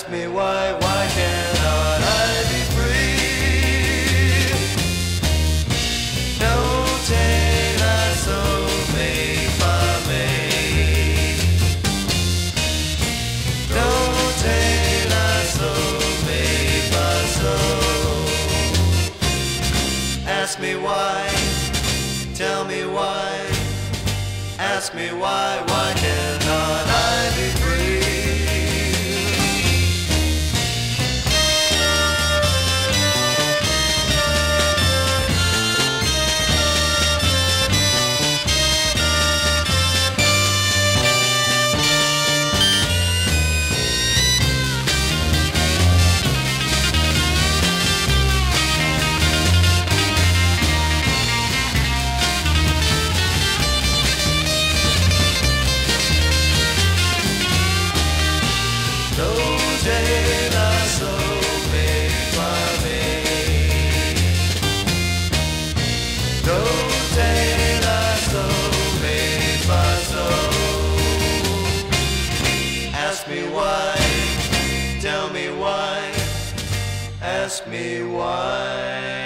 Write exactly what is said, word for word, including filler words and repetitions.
Ask me why, why cannot I be free? Non t'es la sauver par me. Non t'es la sauver par so. Ask me why, tell me why. Ask me why, why cannot I be free? T'es la sauver par me. Non t'es la sauver par so. Ask me why, tell me why. Ask me why.